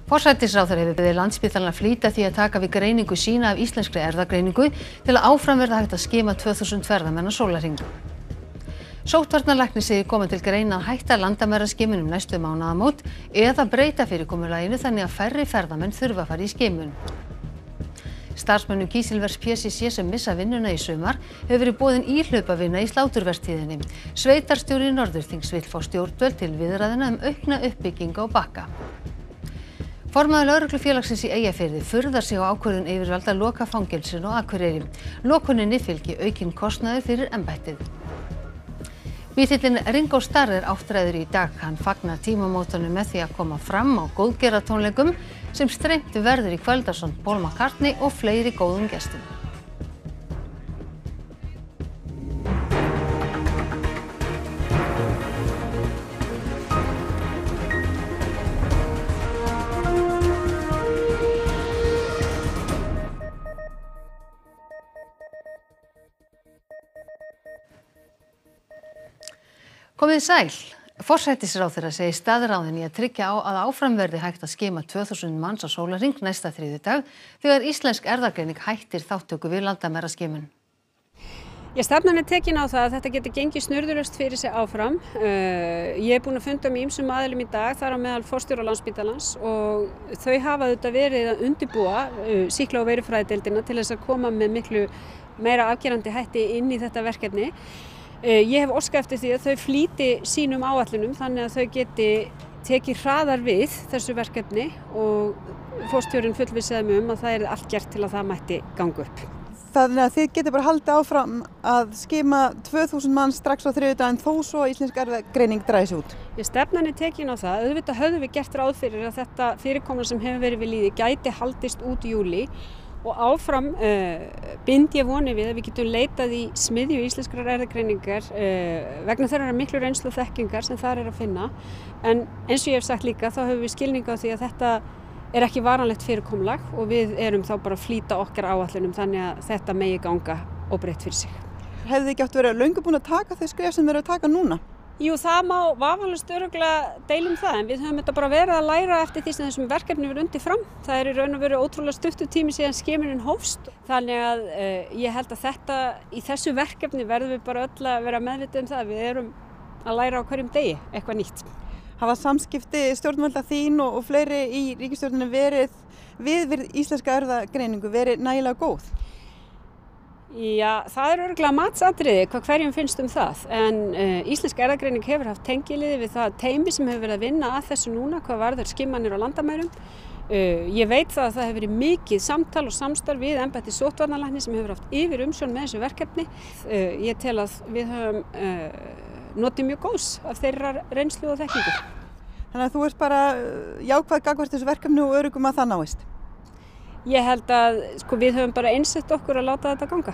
Forsætisráðherra hefur beðið Landspítalann að flýta því að taka við greiningu sína af íslenskri erfðagreiningu til að áfram verði hægt að skima 2000 ferðamenn á sólarhring. Sóttvarnalæknir segir koma til greina að hætta landamæraskimun næstu mánaðamót eða breyta fyrirkomulaginu þannig að færri ferðamenn þurfa að fara í skimun. Starfsmönnum Kísilvers PCC sem missa vinnuna í sumar hefur verið boðin íhlaupavinna í sláturvertíðinni. Sveitarstjóri Norðurþings vill fá stjórnvöld til viðræðna aukna uppbyggingu á Bakka. Formaður lögreglufélagsins í Eyjafirði furðar sig á ákvörðun yfirvalda að loka fangelsinu á Akureyri. Lokuninni fylgi aukinn kostnaður fyrir embættið. Bítillinn Ringo Starr er áttræður í dag. Hann fagnar tímamótunum með því að koma fram á góðgeratónleikum sem streymt verður í kvöld ásamt Paul McCartney og fleiri góðum gestum. Komið sæl. Forsætisráðherra segir staðráðin í að tryggja að áfram verði hægt að skima 2000 manns á sólarhring næsta þriðjudag þegar íslensk erfðagreining hættir þátttöku við landamæraskimun. Stefnan er tekin á það að þetta geti gengið snurðulaust fyrir sig áfram. Ég er búin að funda með ýmsum aðilum í dag, þar á meðal forstjóra Landspítalans, og þau hafa auðvitað verið að undirbúa sýkla- og veirufræðideildina til þess að koma með miklu meira afgerandi hætti inn í þetta verkefni. Ég hef óskað eftir því að þau flýti sínum áætlunum þannig að þau geti tekið hraðar við þessu verkefni og forstjórinn fullvissaði mig að það er allt gert til að það mætti ganga upp. Þannig að þið getið bara haldið áfram að skima 2000 mann strax á þriðjudaginn þó svo að íslensk erfðagreining dragi sig út. Stefnan er tekin á það. Auðvitað höfum við gert ráð fyrir að þetta fyrirkomulag sem hefur verið við lýði gæti haldist út í júlí. Og áfram bind ég voni við að við getum leitað í smiðju íslenskrar erfðagreiningar vegna þeirra miklu reynslu og þekkingar sem þar er að finna. En eins og ég hef sagt líka þá höfum við skilning á því að þetta er ekki varanlegt fyrirkomulag og við erum þá bara að flýta okkar áætlunum þannig að þetta megi ganga óbreytt fyrir sig. Hefðu þið ekki átt verið löngu búin að taka þau skref sem þið eru að taka núna? Jú, það má vafalaust örugglega deila það, en við höfum þetta bara verið að læra eftir því sem þessum verkefni verið undir fram. Það er í raun og veru ótrúlega stuttur tími síðan skimunin hófst. Þannig að ég held að í þessu verkefni verðum við bara öll að vera meðvituð það að við erum að læra á hverjum degi eitthvað nýtt. Hafa samskipti stjórnvalda þín og fleiri í ríkisstjórninni verið við íslenska erfðagreiningu verið nægilega góð? Já, það er örugglega matsatriði hvað hverjum finnst það, en íslensk erfðagreining hefur haft tengiliði við það teymi sem hefur verið að vinna að þessu núna hvað varðar skimanir á landamærum. Ég veit það að það hefur verið mikið samtal og samstarf við embætti sóttvarnalæknis sem hefur haft yfir umsjón með þessu verkefni. Ég tel að við höfum notið mjög góðs af þeirra reynslu og þekkingu. Þannig að þú ert bara jákvæð gagnvart þessu verkefni og öruggum að það náist? Ég held að við höfum bara einsett okkur að láta þetta ganga.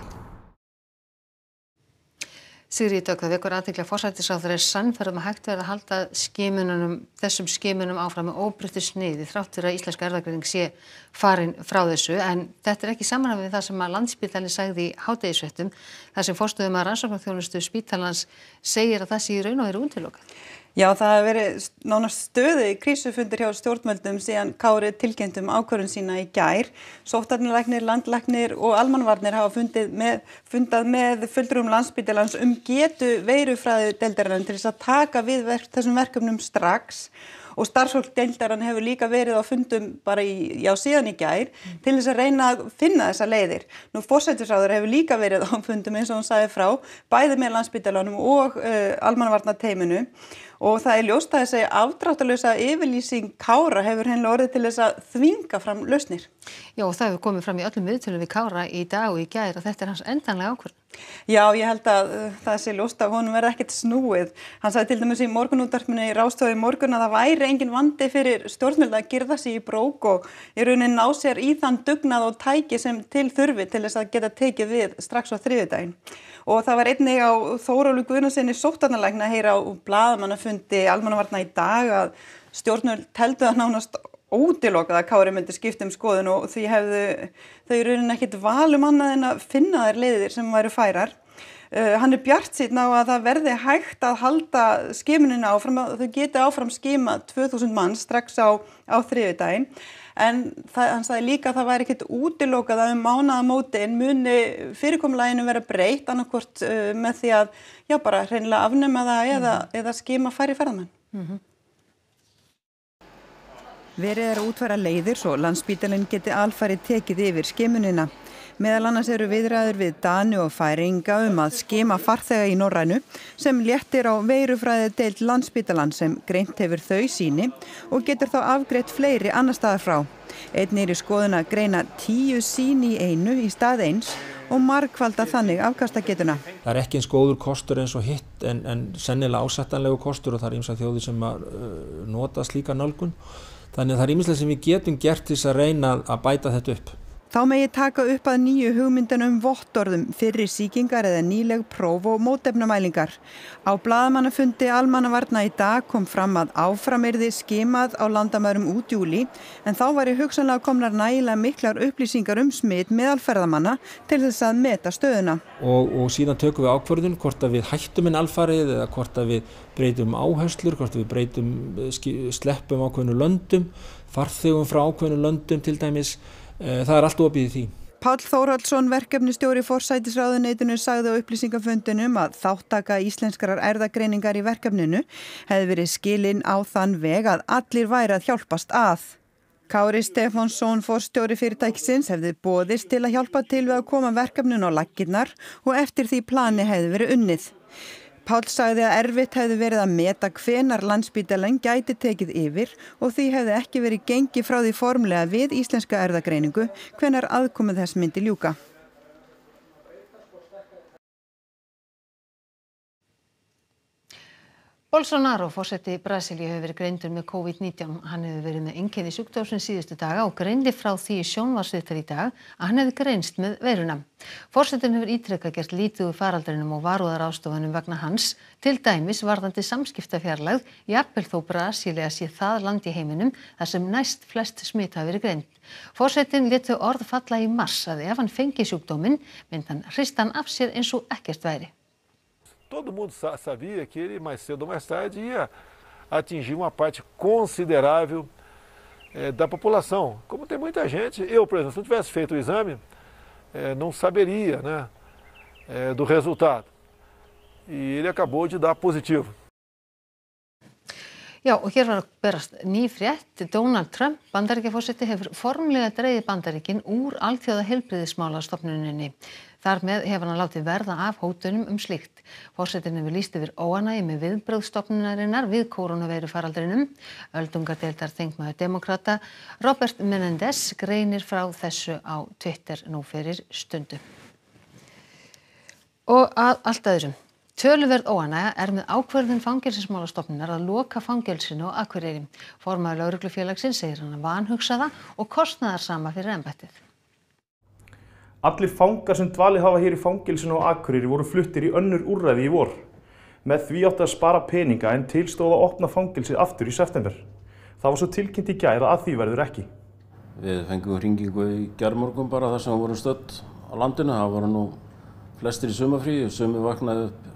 Sigríður Dögg, það vekur athygli að forsætisráðherra er sannfærð að hægt verði að halda þessum skimunum áfram með óbreyttu sniði þrátt fyrir að íslenska erfðagreining sé farin frá þessu, en þetta er ekki samanhæft við það sem að Landspítalinn sagði í hádegisfréttum, þar sem forstöðumaður rannsóknarþjónustu spítalans segir að það sé í raun og veru útilokað. Já, það hefur verið nánast stöðu krísufundir hjá stjórnvöldum síðan Kári tilkynnti ákvörðun sína í gær. Sóttvarnalæknir, landlæknir og almannavarnir hafa fundað með fulltrúum Landspítalans getu veirufræðideildarinnar til þess að taka við þessum verkefnum strax. Og starfsfólk deildarinnar hefur líka verið á fundum bara síðan í gær til þess að reyna að finna þessar leiðir. Nú forsætisráðherra hefur líka verið á fundum eins og hún sagði frá, bæði með Landspítalanum og almannavarnateyminu. Og það er ljóst að þessi afdráttarlausa yfirlýsing Kára hefur hreinlega orðið til þess að þvinga fram lausnir. Já, og það hefur komið fram í öllum viðtölum við Kára í dag og í gær að þetta er hans endanlega ákvörðun. Já, ég held að það sé ljóst að honum verði ekkert snúið. Hann sagði til dæmis í morgunútvarpinu í Ráðstofu í morgun að það væri engin vandi fyrir stjórnvöld að girða sig í brók og í rauninni ná sér í þann dugnað og tæki sem til þurfi til þess að geta tekið við strax á þriðjudaginn. Og það var einnig á Þórólu Guðnasyni sóttvarnalækni að heyra á blaðamannafundi almannavarna í dag að stjórnvöld teldu að nánast útilokað að Kári myndi skipta skoðun og því hefðu þau í rauninni ekkert val annað en að finna þær leiðir sem væru færar. hann bjartsýnn á að það verði hægt að halda skimunina áfram, að þau geti áfram skima 2000 manns strax á þriðjudaginn. En hann sagði líka að það væri ekkert útilokað að mánaðamótin muni fyrirkomulaginu vera breytt annaðhvort með því að bara hreinlega afnema það eða skima færri ferðamenn. Verið að útfæra leiðir svo Landspítalinn geti alfarið tekið yfir skimunina. Meðal annars eru viðræður við Dani og Færeyinga að skima farþega í Norrænu sem léttir á veirufræðideild Landspítalans sem greint hefur þau sýni og getur þá afgreitt fleiri annars staðar frá. Einnig í skoðun að greina 10 sýni í einu í stað eins og margfalda þannig afkastagetuna. Það ekki eins góður kostur eins og hitt en sennilega ásættanlegu kostur og það ýmsar þjóðir sem nota slíka nálgun. Þannig að það ýmislegt sem við getum gert til að reyna að bæta þetta upp. Þá megi taka upp að nýju hugmyndunum vottorðum, fyrri sýkingar eða nýleg próf og mótefnamælingar. Á blaðamannafundi almannavarna í dag kom fram að áfram yrði skimað á landamærum út júlí, en þá væri hugsanlega komnar nægilega miklar upplýsingar smit meðal ferðamanna til þess að meta stöðuna. Og síðan tökum við ákvörðun hvort að við hættum alfarið eða hvort að við breytum áherslur, hvort við breytum, sleppum ákveðnu löndum, farþegum frá ákveðnu löndum til dæmis. Það allt opið í því. Páll Þórhallsson, verkefnisstjóri forsætisráðuneytinu, sagði á upplýsingafundinum að þáttaka íslenskrar erfðagreiningar í verkefninu hefði verið skilin á þann veg að allir væri að hjálpast að. Kári Stefánsson, forstjóri fyrirtækisins, hefði boðist til að hjálpa til við að koma verkefninu á laggirnar og eftir því plani hefði verið unnið. Páll sagði að erfitt hefði verið að meta hvenær Landspítalinn gæti tekið yfir og því hefði ekki verið gengið frá því formlega við íslenska erfðagreiningu hvenær aðkomu þess myndi ljúka. Bolsonaro, forseti Brasilíu, hefur verið greindur með COVID-19. Hann hefur verið með einkenni sjúkdómsins síðustu daga og greindi frá því í sjónvarpsviðtali í dag að hann hefði greinst með veiruna. Forsetinn hefur ítrekað gert lítið úr faraldrinum og varúðarráðstöfunum vegna hans, til dæmis varðandi samskiptafjarlægð, jafnvel þó Brasilía sé það land í heiminum þar sem næst flest smit hafa verið greind. Forsetinn lét þau orð falla í mars að ef hann fengi sjúkdóminn, myndi hann hrista hann af sér eins og ekkert væri. Todo mundo sabia que ele mais cedo ou mais tarde ia atingir uma parte considerável da população. Como tem muita gente, eu, por exemplo, se não tivesse feito o exame, não saberia, né, do resultado. E ele acabou de dar positivo. Já, og hér var að berast ný frétt. Donald Trump, Bandaríkjaforseti, hefur formlega dregið Bandaríkin úr alþjóðaheilbrigðismálastofnuninni. Þar með hefur hann látið verða af hótunum slíkt. Forsetinn hefur lýst yfir óánægju með viðbrögð stofnunarinnar við kórónuveirufaraldrinum. Öldungadeildar þingmaður demókrata Robert Menendez greinir frá þessu á Twitter nú fyrir stundu. Og að allt öðrum. Töluverð óánægja með ákvörðun Fangelsismálastofnunar að loka fangelsinu á Akureyri. Formaður lögreglufélagsins segir hann vanhugsaða og kostnaðarsama fyrir embættið. Allir fangar sem dvalið hafa hér í fangelsinu á Akureyri voru fluttir í önnur úrræði í vor. Með því átti að spara peninga en til stóð að opna fangelsið aftur í september. Það var svo tilkynnt í gær að því verður ekki. Við fengum hringingu í gærmorgun bara þar sem við vorum stödd á landinu. Það voru nú flestir í sumarfríi, sumir vaknaði upp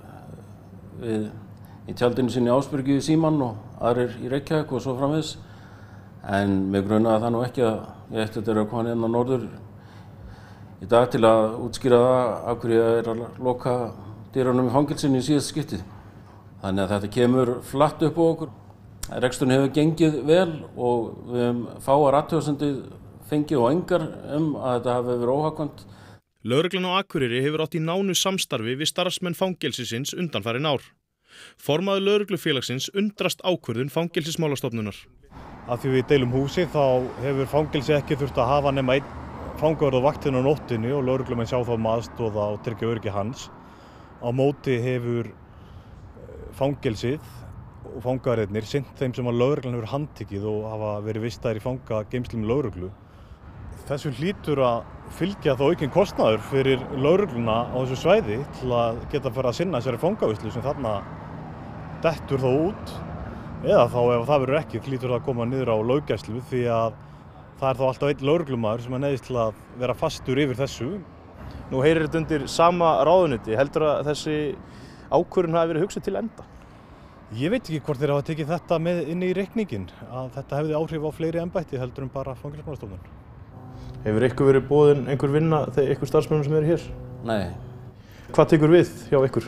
í tjaldinu sinni í Ásbyrgi í Símann og aðrir í Reykjavík og svo framvegis. En mig grunaði það nú ekki að ég ætti að koma hérna norður í dag til að útskýra það af hverju ég að loka dyrunum í fangelsinu í síðasta skipti. Þannig að þetta kemur flatt upp á okkur. Reksturinn hefur gengið vel og við höfum fáar athugasemdir fengið og engar að þetta hafi verið óhagkvæmt. Lögreglan á Akureyri hefur átt í nánu samstarfi við starfsmenn fangelsisins undanfarin ár. Formaður lögreglufélagsins undrast ákvörðun Fangelsismálastofnunar. Af því við deilum húsi þá hefur fangelsi ekki þurft að hafa nema einn fangavörð á vaktinni á nóttinni og lögreglumenn sjá þá aðstoða og tryggja öryggi hans. Á móti hefur fangelsið og fangaverðirnir sinnt þeim sem að lögreglan hefur handtekið og hafa verið vistaðir í fangageymslum lögreglu. Þessu hlýtur að fylgja þá aukinn kostnaður fyrir lögregluna á þessu svæði til að geta fara að sinna þessari fangavislu sem þarna dettur þá út, eða þá ef það verður ekki hlýtur það að koma niður á löggæslu því að það er þá alltaf einn lögreglumaður sem neyðist til að vera fastur yfir þessu. Nú heyrir þetta undir sama ráðuneyti. Heldur að þessi ákvörðun hafi verið hugsað til enda? Ég veit ekki hvort þeir hafa tekið þetta með inn í reikningin, að þetta hefði áhrif á fleiri embætti heldur en bara Fangelsismálastofnun. Hefur ykkur verið boðin einhver vinna þegar ykkur starfsmönnum sem eru hér? Nei. Hvað tekur við hjá ykkur?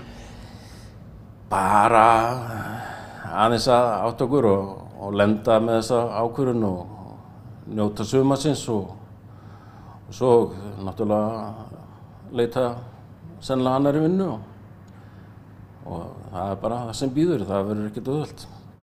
Bara aðeins að átta okkur og lenda með þessa ákvörðun og njóta sumarsins og svo náttúrulega leita sennilega annarri vinnu og það er bara það sem býður, það verður ekkert auðvelt.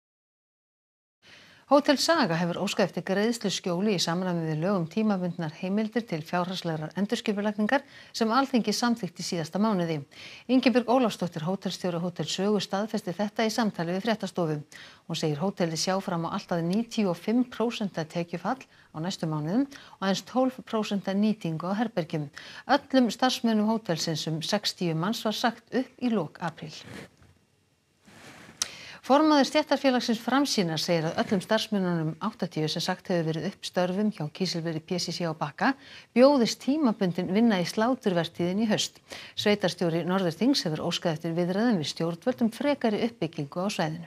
Hótel Saga hefur óskað eftir greiðsluskjóli í samræmi við lög tímabundnar heimildir til fjárhagslegrar endurskipulagningar sem Alþingi samþykkti síðasta mánuði. Ingibjörg Ólafsdóttir, hótelstjóri Hótel Sögu, staðfesti þetta í samtali við Fréttastofu. Hún segir hótelið sjá fram á allt að 95% tekjufall á næstu mánuðum og aðeins 12% nýtingu á herbergjum. Öllum starfsmönnum hótelsins 60 manns var sagt upp í lok apríl. Formaður stéttarfélagsins Framsýnar segir að öllum starfsmönnunum 80 sem sagt hefur verið upp störfum hjá Kísilveri PCC á Bakka bjóðist tímabundin vinna í sláturvertíðin í haust. Sveitarstjóri Norðurþings hefur óskað eftir viðræðum við stjórnvöld frekari uppbyggingu á svæðinu.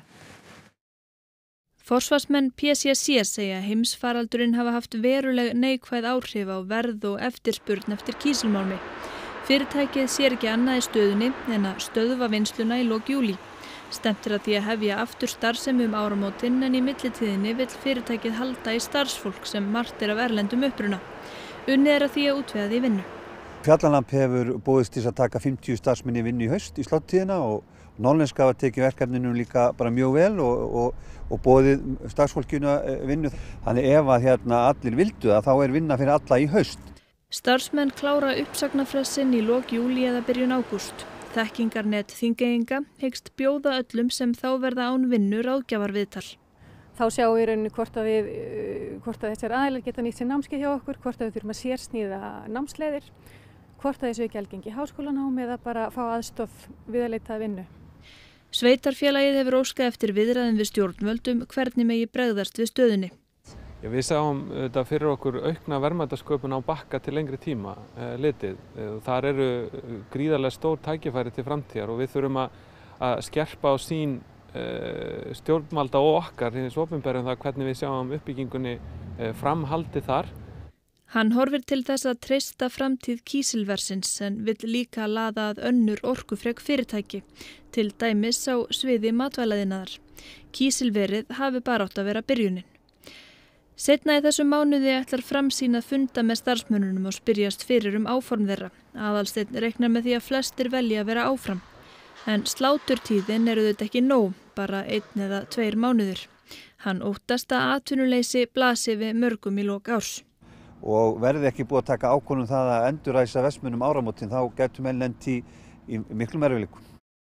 Forsvarsmenn PCC segja heimsfaraldurinn hafa haft veruleg neikvæð áhrif á verð og eftirspurn eftir kísilmálmi. Fyrirtækið sér ekki annað í stöðunni en að stöðva vinnsluna í lok júlí. Stefnt að því að hefja aftur starfsemi áramótin en í millitíðinni vill fyrirtækið halda í starfsfólk sem margt af erlendum uppruna. Unnið að því að útvega því vinnu. Fjallalamb hefur boðist til að taka 50 starfsmenn í vinnu í haust í sláttíðina og Norðlenska hafa tekið verkefninu líka bara mjög vel og boðið starfsfólkinu vinnu. Þannig ef að allir vildu það, þá er vinna fyrir alla í haust. Starfsmenn klára uppsagnarfrestinn í lok júlí eða byrjun ágúst. Þekkingarnet Þingeyinga hyggst bjóða öllum sem þá verða án vinnu ráðgjafarviðtal. Þá sjáum við í rauninni hvort að þessar aðilar geta nýtt sér námskeið hjá okkur, hvort að við þurfum að sérsníða námsleiðir, hvort að þessu ekki algengi háskólanám eða bara fá aðstoð við að leita að vinnu. Sveitarfélagið hefur óskað eftir viðræðum við stjórnvöldum hvernig megi bregðast við stöðunni. Við sáum þetta fyrir okkur aukna verðmætasköpun á Bakka til lengri tíma litið. Þar eru gríðarlega stór tækifæri til framtíðar og við þurfum að skerpa á sín stjórnvalda og okkar hins opinbera það hvernig við sjáum uppbyggingunni framhaldið þar. Hann horfir til þess að treysta framtíð kísilversins en vill líka laða að önnur orkufrek fyrirtæki, til dæmis á sviði matvælaðinaðar. Kísilverið hafi bara átt að vera byrjunin. Seinna í þessum mánuði ætlar Framsýn að funda með starfsmönnunum og spyrjast fyrir áform þeirra. Aðalsteinn reiknar með því að flestir velja að vera áfram. En sláturtíðin eru þetta ekki nóg, bara 1 eða 2 mánuðir. Hann óttast að atvinnuleysi blasi við mörgum í lok árs. Og verði ekki búið að taka ákvörðun það að endurræsa verksmiðjuna áramótin, þá gætu menn lent í miklum erfiðleikum.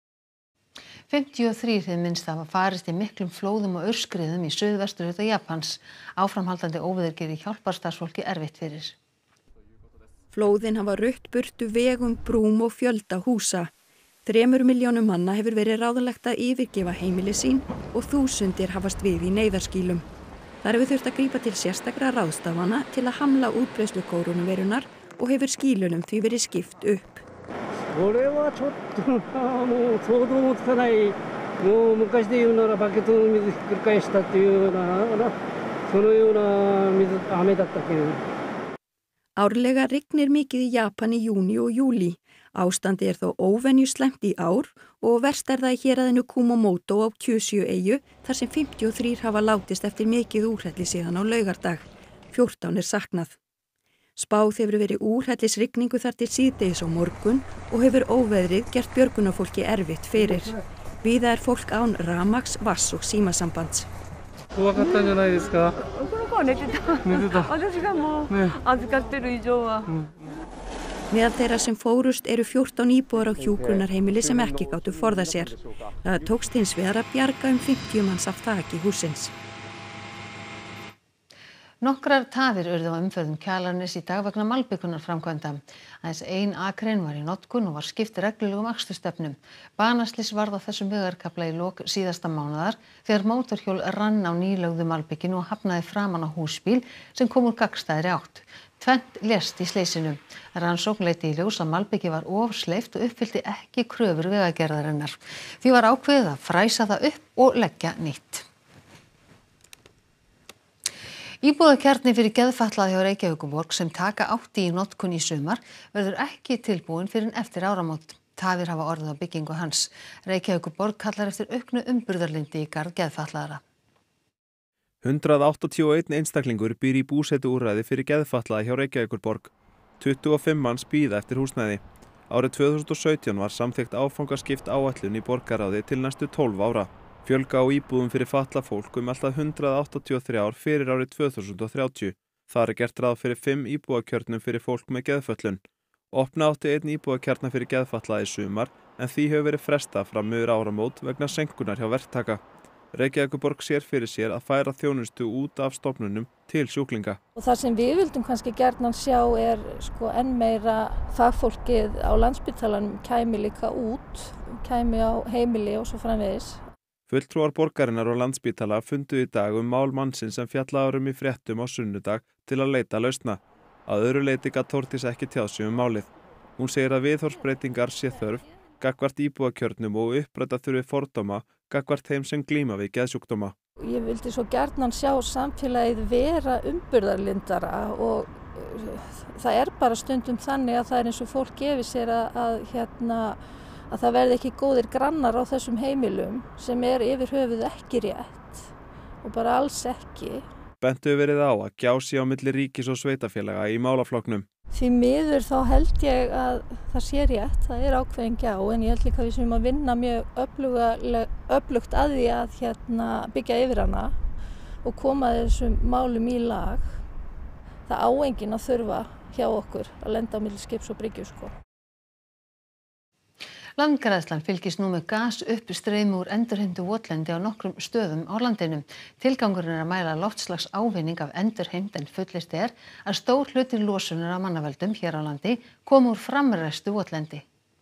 53 hið minnst hafa farist í miklum flóðum og aurskriðum í suðvesturhluta Japans. Áframhaldandi óveður gerir hjálparstarfsfólki erfitt fyrir. Flóðin hafa rutt burtu vegum, brúm og fjölda húsa. 3 milljónum manna hefur verið ráðlagt að yfirgefa heimili sín og þúsundir hafast við í neyðarskýlum. Þar hefur þurft að grípa til sérstakra ráðstafana til að hamla útbreiðslu kórónuveirunar og hefur skýlunum því verið skipt upp. これはちょっともう想像もつかない、もう昔で言うならバケツの水ひっくり返したっていうような、そのような雨だったけど。 Árlega rignir mikið í Japan í júní og júlí. Ástandi þó óvenju slæmt í ár og verst það í héraðinu Kumamoto á Kyushu-eyju þar sem 53 hafa látist eftir mikið úrhelli síðan á laugardag. 14 saknað. Spáð hefur verið úrhellisrigningu þar til síðdegis á morgun og hefur óveðrið gert björgunarfólki erfitt fyrir. Víða fólk án rafmagns, vatns og símasambands. Meðal þeirra sem fórust eru 14 íbúar á hjúkrunarheimili sem ekki gátu forðað sér. Það tókst hins vegar að bjarga 50 manns af þaki hússins. Nokkrar tafir urðu á umferð Kjalarnes í dag vegna malbikunarframkvæmda. Aðeins 1 akrein var í notkun og var skipt reglulegum akstursstefnum. Banaslys varð á þessum vegarkafla í lok síðasta mánaðar þegar mótorhjól rann á nýlögðu malbikinu og hafnaði framan á húsbíl sem kom úr gagnstæðri átt. Tvennt lést í slysinu. Rannsókn leiddi í ljós að malbikið var ofsleift og uppfyllti ekki kröfur vegagerðarinnar. Því var ákveðið að fræsa það upp og leggja nýtt. Íbúðakjarni fyrir geðfatlaða hjá Reykjavíkurborg sem taka átti í notkun í sumar verður ekki tilbúin fyrr en eftir áramót. Tafir hafa orðið á byggingu hans. Reykjavíkurborg kallar eftir auknu umburðarlyndi í garð geðfatlaðra. 181 einstaklingur býr í búsetuúrræði fyrir geðfatlaða hjá Reykjavíkurborg. 25 manns bíða eftir húsnæði. Árið 2017 var samþykkt áfangaskipt áætlun í borgarráði til næstu 12 ára. Fjölga á íbúðum fyrir fatlað fólk alltaf 183 fyrir árið 2030. Þar gert ráð fyrir 5 íbúðakjörnum fyrir fólk með geðföllun. Opna átti einn íbúðakjarna fyrir geðfatlaða í sumar en því hefur verið frestað fram yfir áramót vegna seinkunar hjá verktaka. Reykjavíkurborg sér fyrir sér að færa þjónustu út af stofnunum til sjúklinga. Og það sem við vildum kannski gjarnan sjá er enn meira fagfólkið á Landspítalanum kæmi líka út, kæmi á heimili og svo framvegis. Fulltrúar borgarinnar og Landspítala fundu í dag mál mannsins sem fjallaði í fréttum á sunnudag til að leita lausna. Að öðru leyti gat Þórdís ekki tjáð sig málið. Hún segir að viðhorfsbreytingar sé þörf, gagnvart íbúakjörnum og uppræta þurfi fordóma gagnvart þeim sem glíma við geðsjúkdóma. Ég vildi svo gjarnan sjá samfélagið vera umburðarlyndara og það er bara stundum þannig að það er eins og fólk gefi sér að það verði ekki góðir grannar á þessum heimilum sem er yfir höfuð ekki rétt og bara alls ekki. Bent hefur verið á að gjá sé á milli ríkis og sveitafélaga í málaflokknum. Því miður þá held ég að það sé rétt, það er ákveðin gjá en ég held líka að við séum að vinna mjög öflugt að því að byggja yfir hana og koma þessum málum í lag. Það á enginn að þurfa hjá okkur að lenda á milli skips og bryggju Landgræðslan fylgist nú með gasuppstreymi úr endurheimtu votlendi á nokkrum stöðum á landinu. Tilgangurinn er að mæla loftslags ávinning af endurheimt en fullyrti er að stór hluti losunar af mannavöldum hér á landi kom úr framræstu votlendi.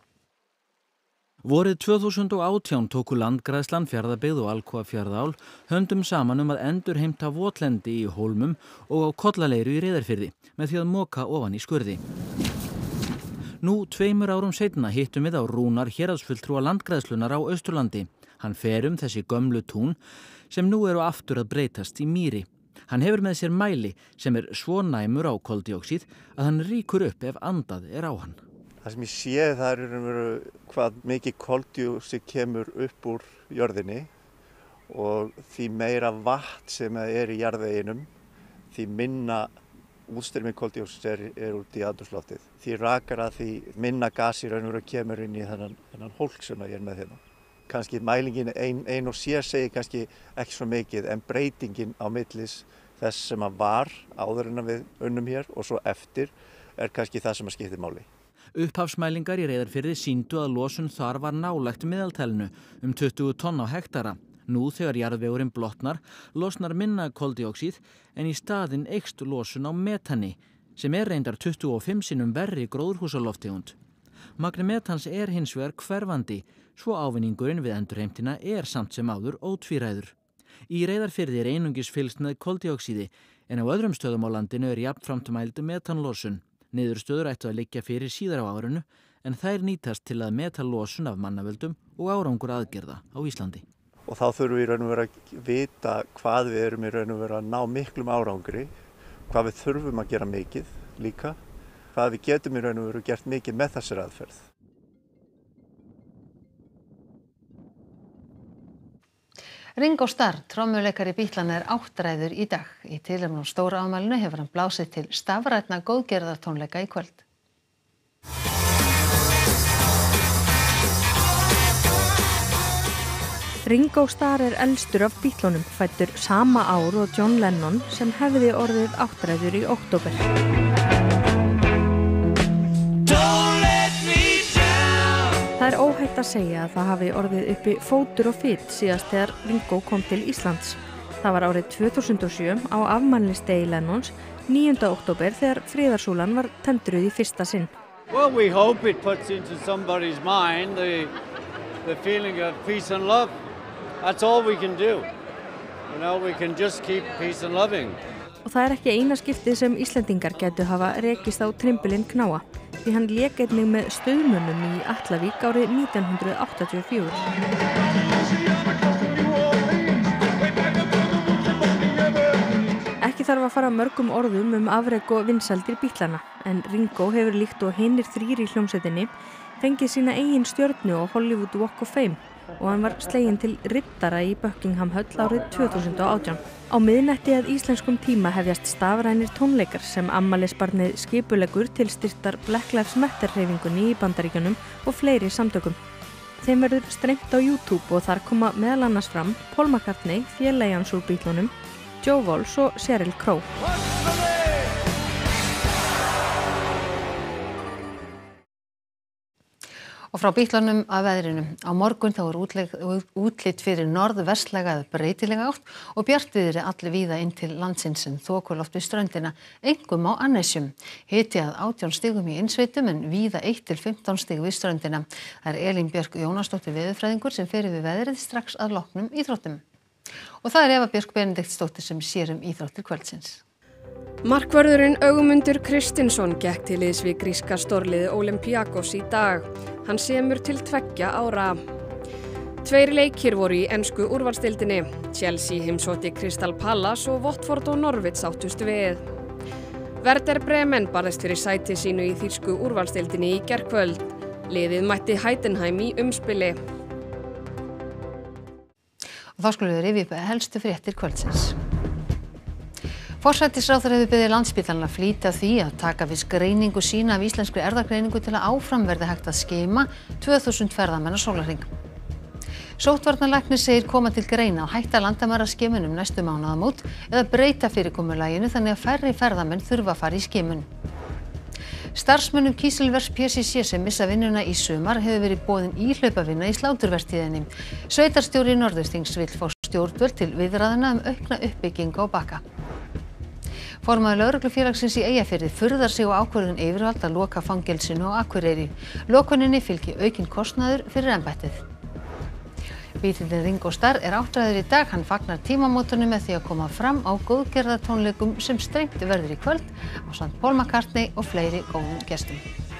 Vorið 2018 tóku Landgræðslan, Fjarðabyggð og Alcoa Fjarðaál höndum saman að endurheimta votlendi í Hólmum og á Kollaleiru í Reyðarfirði með því að moka ofan í skurði. Nú 2 árum seinna hittum við á Rúnar héraðsfulltrúa Landgræðslunnar á Austurlandi. Hann fer þessi gömlu tún sem nú eru aftur að breytast í mýri. Hann hefur með sér mæli sem er svo næmur á koldíoxíð að hann rýkur upp ef andað er á hann. Það sem ég sé það hvað mikið koldíoxíð kemur upp úr jörðinni og því meira vatn sem er í jarðveginum, því minna útstreymi koldíoxíðs er út í andrúmsloftið. Því rakara því minna gas í raun og veru kemur inn í þennan hólk sem ég er með hérna. Kannski mælingin ein og sér segir kannski ekki svo mikið en breytingin á millis þess sem var áður en við unnum hér og svo eftir er kannski það sem skiptir máli. Upphafsmælingar í Reyðarfirði sýndu að losun þar var nálægt meðaltalinu 20 tonn á hektara. Nú þegar jarðvegurinn blotnar losnar minna koldíoxíð en í staðinn eykst losun á metani sem er reyndar 25 sinnum verri gróðurhúsalofttegund. Magni metans er hins vegar hverfandi svo ávinningurinn við endurheimtina er samt sem áður ótvíræður. Í Reyðarfirði er einungis fylgst með koldíoxíði en á öðrum stöðum á landinu er jafnframt mæld metanlosun. Niðurstöður ættu að liggja fyrir síðar á árinu en þær nýtast til að meta losun af mannavöldum og árangur aðgerða á Íslandi. Og þá þurfum við í raun og veru að vita hvað við erum í raun og veru að ná miklum árangri, hvað við þurfum að gera mikið líka, hvað við getum í raun og veru gert mikið með þessari aðferð. Ringo Starr, trommuleikari Bítlana, er áttræður í dag. Í tilefni af stóra afmælinu hefur hann blásið til stafrænna góðgerðartónleika í kvöld. Ringo Starr er elstur af Bítlunum, fæddur sama ár og John Lennon sem hefði orðið áttræður í október. Það er óhætt að segja að það hafi orðið uppi fótur og fit síðast þegar Ringo kom til Íslands. Það var árið 2007 á afmælisdegi Lennons, 9. október, þegar friðarsúlan var tendruð í fyrsta sinn. Well, we hope it puts into somebody's mind the feeling of peace and love. That's all we can do. You know, we can just keep peace and loving. Og Og það ekki eina skiptið sem Íslendingar gætu hafa rekist á trimbilinn Knáa, því hann lék einnig með stuðmönnum í Atlavík árið 1984. Ekki þarf að fara mörgum orðum afrek og vinsældir Bítlana, en Ringo hefur líkt og hinir 3 í hljómsveitinni fengið sína eigin stjörnu á Hollywood Walk of Fame og hann var sleginn til riddara í Buckingham Höll árið 2018. Á miðnætti að íslenskum tíma hefjast stafrænir tónleikar sem afmælisbarnið skipuleggur til styrktar Black Lives Matter hreyfingunni í Bandaríkjunum og fleiri samtökum. Þeim verður strengt á YouTube og þar koma meðal annars fram Paul McCartney, félagi hans úr Beatlunum, Joe Walsh og Sheryl Crow. Og frá Bítlunum að veðrinu. Á morgun þá útlit fyrir norðvestlæga eða breytilega átt og bjartviðri allir víða inn til landsins en þokuloft við ströndina, einkum á Annesjum. Hiti að 18 stigum í innsveitum en víða 1 til 15 stig við ströndina. Það Elín Björk Jónasdóttir veðurfræðingur sem fer yfir veðrið strax að loknum íþróttum. Og það Eva Björk Benediktsdóttir sem sér íþróttir kvöldsins. Markvörðurinn Ögmundur Kristinsson gekk til liðs við gríska stórliðið Olympiakos í dag. Hann semur til 2 ára. 2 leikir voru í ensku úrvalsdeildinni. Chelsea heimsótti Crystal Palace og Watford og Norwich áttust við. Werder Bremen barðist fyrir sæti sínu í þýsku úrvalsdeildinni í gærkvöld. Liðið mætti Heidenheim í umspili. Og þá skulum við rifja upp helstu fréttir kvöldsins. Forsætisráðherra hefur beðið Landspítalann að flýta því að taka við greiningu sína af íslenskri erfðagreiningu til að áfram verði hægt að skima 2000 ferðamenn á sólarhring. Sóttvarnalæknir segir koma til greina að hætta landamæraskimun næstu mánaðamót eða breyta fyrirkomulaginu þannig að færri ferðamenn þurfa að fara í skimun. Starfsmönnum Kísilvers PCC sem missa vinnuna í sumar hefur verið boðin íhlaupavinna í sláturvertíðinni. Sveitarstjóri Norðurþings vill fá stjórnvöld til viðræðna aukna uppbyggingu á Bakka. Formaður lögreglufélagsins í Eyjafirði furðar sig á ákvörðun yfirvalda að loka fangelsinu á Akureyri. Lokuninni fylgi aukinn kostnaður fyrir embættið. Bíllinn Ringo Starr áttræður í dag. Hann fagnar tímamótunum með því að koma fram á góðgerðartónleikum sem strengt verður í kvöld ásamt Paul McCartney og fleiri góðum gestum.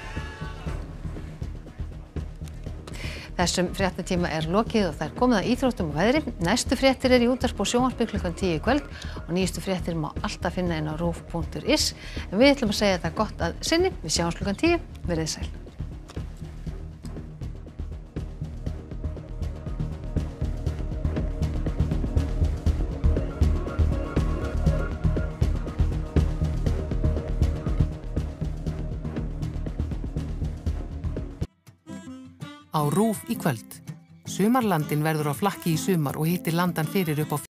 Þessum fréttatíma lokið og það komið að íþróttum og veðri. Næstu fréttir í útvarpi og sjónvarpi klukkan 10 í kvöld og nýjustu fréttir má alltaf finna inn á ruf.is. En við ætlum að segja þetta gott að sinni. Við sjáumst klukkan 10. Verið sæl. Á RÚV í kvöld. Sumarlandin verður á flakki í sumar og hittir landan fyrir upp á